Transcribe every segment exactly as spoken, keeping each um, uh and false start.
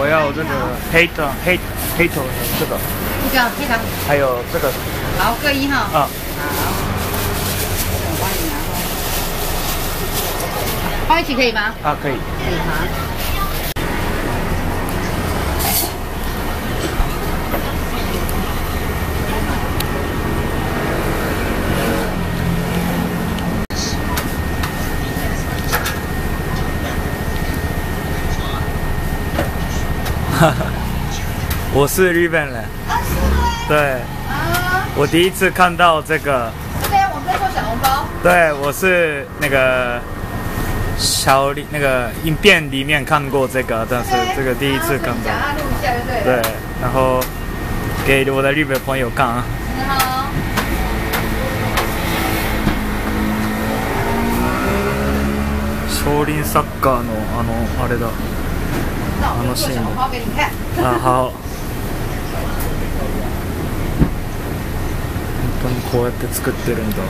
我要这个黑糖黑黑糖这个， 这个黑糖， 还有这个。 好，各一哈。 啊。好。 我帮你拿。放一起可以吗？ 啊，可以。 可以哈。 我是日本人。 啊，是吗？ 对。 啊。 我第一次看到这个。 对啊，我们在做小笼包。 对，我是那个小里那个影片里面看过这个，但是这个第一次看到。 录一下就对了。 对，然后给我的日本朋友看啊。 很好。 少林サッカーのあのあれだ。 那我就做小笼包给你看。 啊，好。本当にこうやって作ってるんだ。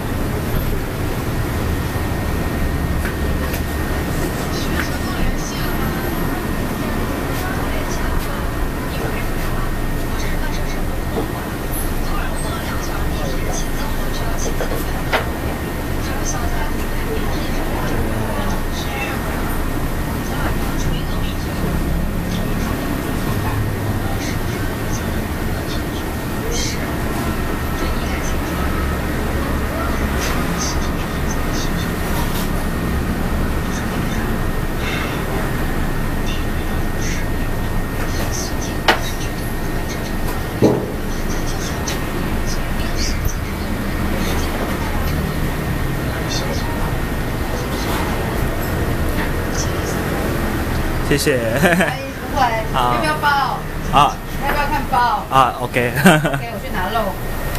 谢谢。 哎，不会。要不要包？啊。要不要看包？ 啊 ，OK。 OK， 我去拿肉。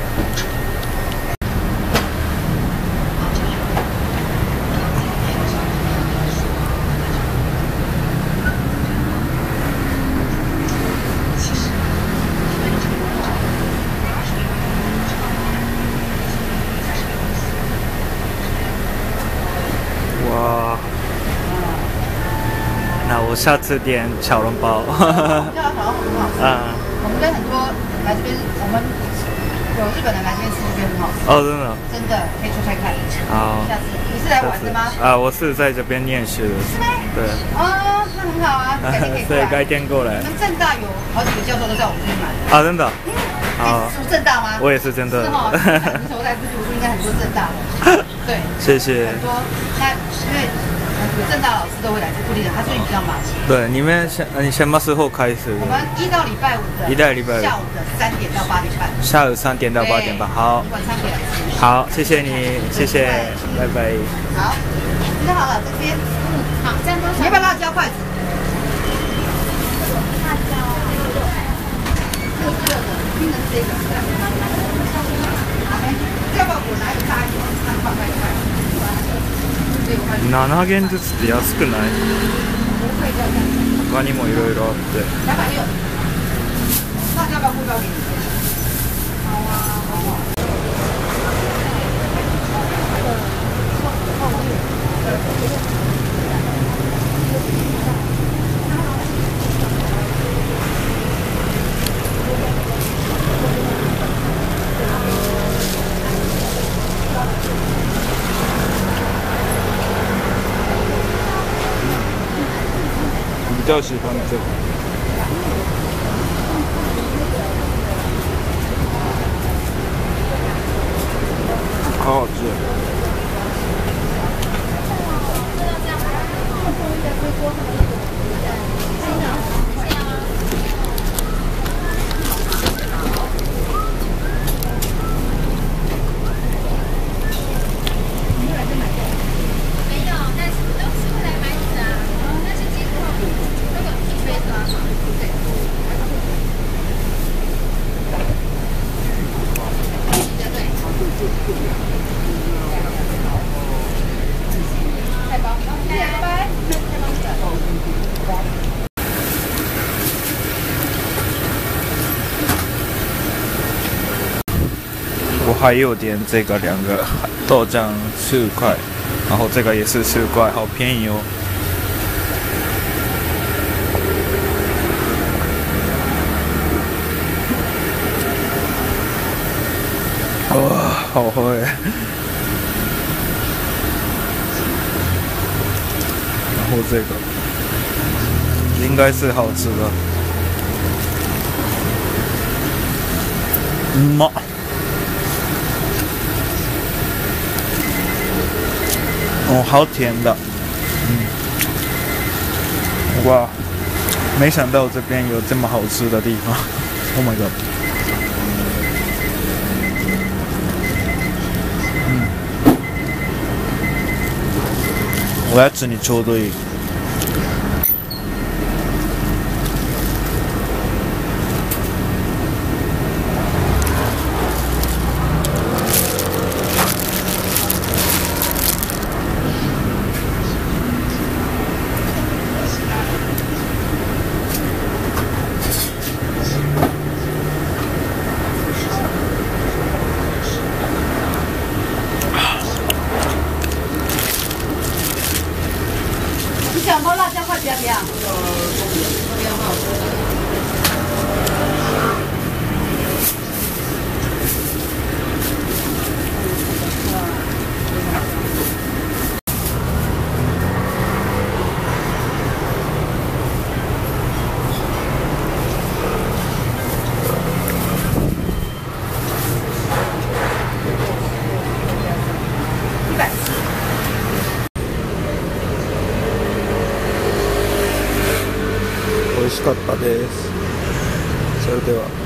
哇。那我下次点小笼包。 这小笼包很好吃。嗯。我们跟很多来这边，我们有日本人来这边吃，觉得很好吃。哦， 真的。 真的，可以出差看。 好。 下次你是来玩的吗？ 啊，我是在这边念书的。 是吗？ 对。 哦，那很好啊，改天可以过来。 对，改天过来。 我们政大有好几个教授都在我们这边买。 啊，真的。 嗯。你是读政大吗？ 我也是真的。 是哈，你所在不读书应该很多政大的。对。 谢谢。 很多，那因为。有政大老师都会来这固定的，他最近比较忙。 对，你们什你什么时候开始？ 我们一到礼拜五的， 一到礼拜五下午的三点到八点半。 下午三点到八点半，好。 晚上可以来吃。 好，谢谢你，谢谢，拜拜。 好，吃好了这边，嗯，好，这样多少？你要不要辣椒筷子？辣椒，热热的，拼的是这个。要不要我拿一个大一点，三块块块？ ななげんずつって安くない？他にもいろいろあって。 两百六。那要不要不标给你？好啊，好啊。 比较喜欢这个，好好吃。我还有点这个两个豆浆十五块，然后这个也是十五块，好便宜哦。 哇，好喝耶！然后这个应该是好吃的。嗯嘛，哦，好甜的。嗯，哇，没想到这边有这么好吃的地方。Oh my god！ 嗯，おやつにちょうどいい。 小猫辣椒块不要不要？不要好吃的。一百。 美味しかったです。それでは。